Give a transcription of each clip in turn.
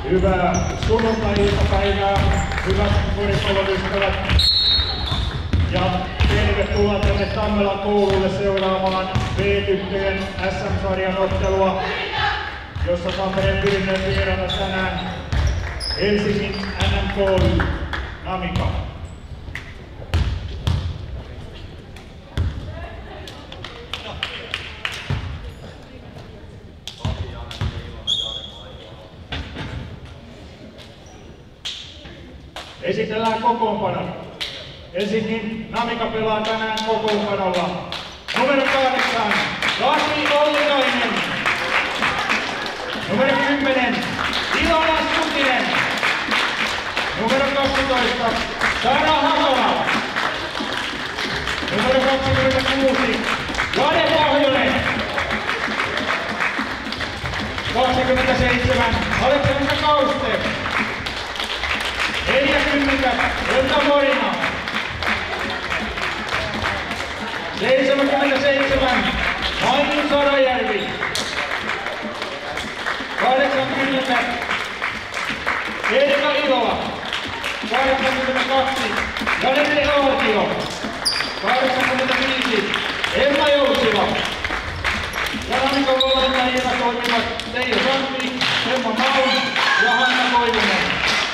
Hyvää sunnuntai-iltapäivää, hyvät koripallon-ystävät. Ja tervetuloa tänne Tammelan koululle seuraamaan B-tyttöjen SM-sarjan ottelua, jossa Tampereen Pyrinnön vieraana tänään Helsingin NMKY Namika. Esitellään kokoonpano. Helsingin Namika pelaa tänään kokoonpanolla. Numero 8, Laki Ollikainen. Numero 10, Ilona Sukinen. Numero 12, Sara Hakola. Numero 26, Jade Pohjonen. 27, Aleksandra Kauste. 40, Elta Morina. 77, Mainu Sarajärvi. 80, Erika Ilola. 82, Janette Aartio. 85, Emma Jousila. Ja Namikan valmentajina toimivat Teijo Santti, Emma Maun ja Hanna Koivunen.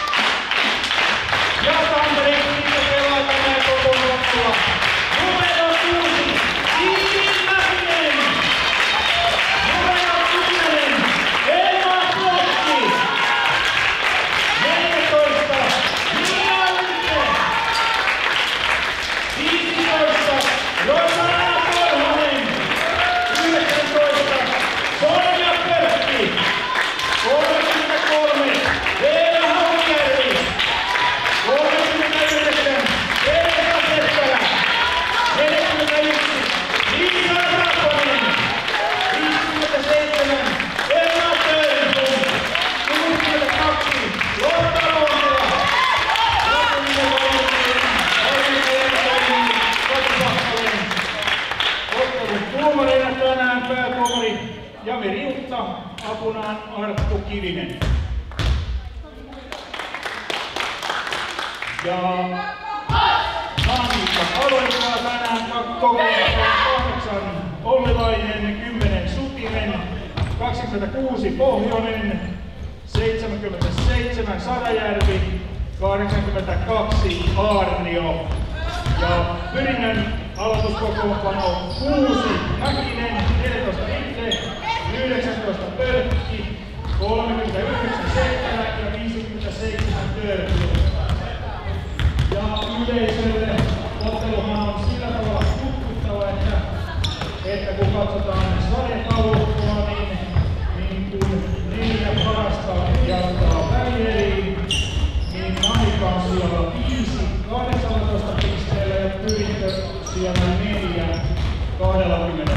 Ja Tampereen Pyrinnön pelaa tänään kokoonpanolla. Numero 6, Iiri Mäkinen. Numero 10, Emma Klotki. 14, Mia Ylke. 15, Rosanna Korhonen. 19, Sonja Pörkki. 33, Veera Haukijärvi. 39, Teresa Seppälä. 41, Liisa Rakonen. 57, Emma Törnblom. 62, Lotta Roosela. 23, Kati Pakkanen. Ottelun tuomarina tänään päätuomari Jami Riutta, apunaan Arttu Kivinen. Ja Namika aloittaa tänään kokoonpanolla 8 Ollilainen, 10 Sutinen, 26 Pohjonen, 77 Sarajärvi, 82 Aarnio. Ja Pyrinnön aloituskokoonpano 6 Mäkinen, 14 Itte, 19 Pörkki, 39 Seppälä ja 57 Törnblom. Ja yleisölle otteluhan on sillä tavalla kutkuttava, että kun katsotaan sarjataulukkoa, niin kun 4 parasta jatkaa välieriin, niin Namika on siellä 5, 18 pisteellä ja Pyrintö siellä 4, 20